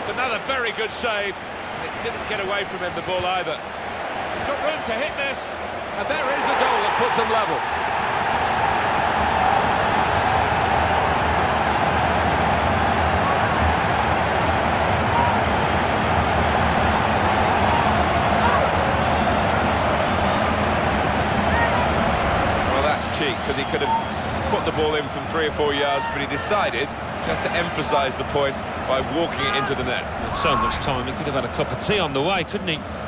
It's another very good save. It didn't get away from him, the ball, either. Got room to hit this. And there is the goal that puts them level. Well, that's cheek, because he could have put the ball in from 3 or 4 yards, but he decided just to emphasise the point by walking it into the net. With so much time, he could have had a cup of tea on the way, couldn't he?